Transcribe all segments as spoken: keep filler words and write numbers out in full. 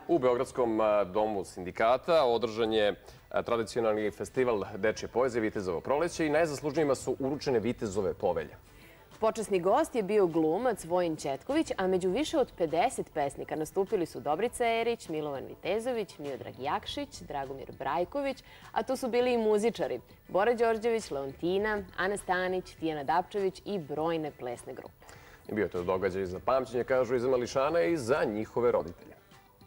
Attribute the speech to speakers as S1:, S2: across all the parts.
S1: U Beogradskom domu sindikata održan je tradicionalni festival dečje poezije Vitezovo proleće i najzaslužnijima su uručene Vitezove povelje.
S2: Počasni gost je bio glumac Vojin Četković, a među više od pedeset pesnika nastupili su Dobrica Erić, Milovan Vitezović, Miodrag Jakšić, Dragomir Brajković, a tu su bili i muzičari Bora Đorđević, Leontina, Ana Stanić, Tijana Dapčević i brojne plesne grupe.
S1: I bio to događaj za pamćenje, kažu, i za mališana i za njihove roditelje.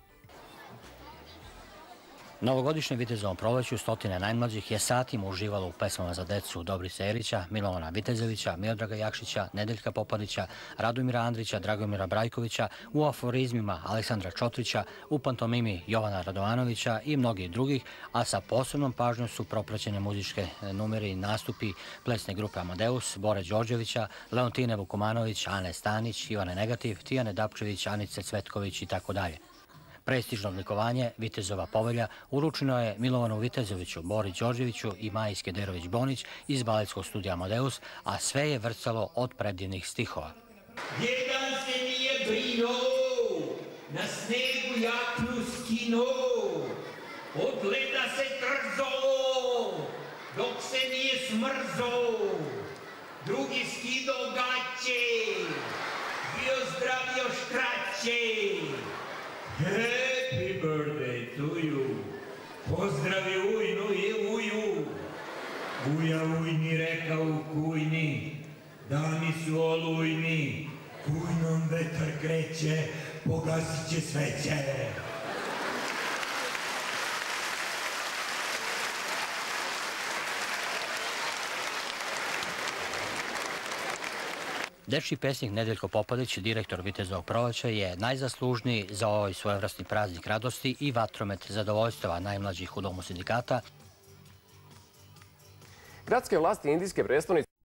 S3: Novogodišnje Vitezovom proleću stotine najmlađih je satima uživalo u pesmama za decu Dobrice Erića, Milovana Vitezovića, Miodraga Jakšića, Nedeljka Popadića, Radomira Andrića, Dragomira Brajkovića, u aforizmima Aleksandra Čotrića, u pantomimi Jovana Radovanovića i mnogih drugih, a sa posebnom pažnjom su propraćene muzičke numeri i nastupi plesne grupe Amadeus, Bore Đorđevića, Leontine Vukomanović, Ane Stanić, Ivane Negativ, Tijane Dapčević, Anice Cvetković i tako dalje. Prestižno odlikovanje Vitezova povelja uručeno je Milovanu Vitezoviću, Bori Đorđeviću i Maji Skederović-Bonić iz baletskog studija Amadeus, a sve je vrcalo od predivnih stihova.
S4: Jedan se nije brinuo, na snegu jaknu skinuo, od leda se trzao, dok se nije smrzao, drugi skido gaće, bio zdrav još kraće. Happy birthday to you. Pozdravi ujnu i uju. Uja ujni reka u kujni, dani su olujni, kujnom vetar kreće, pogasit će sveće.
S3: Dečji pesnik Nedeljko Popadić, direktor Vitezovog proleća, je najzaslužniji za ovaj svojevrstni praznik radosti i vatromet zadovoljstva najmlađih u domu sindikata.
S1: Gradske vlasti indijske prestonice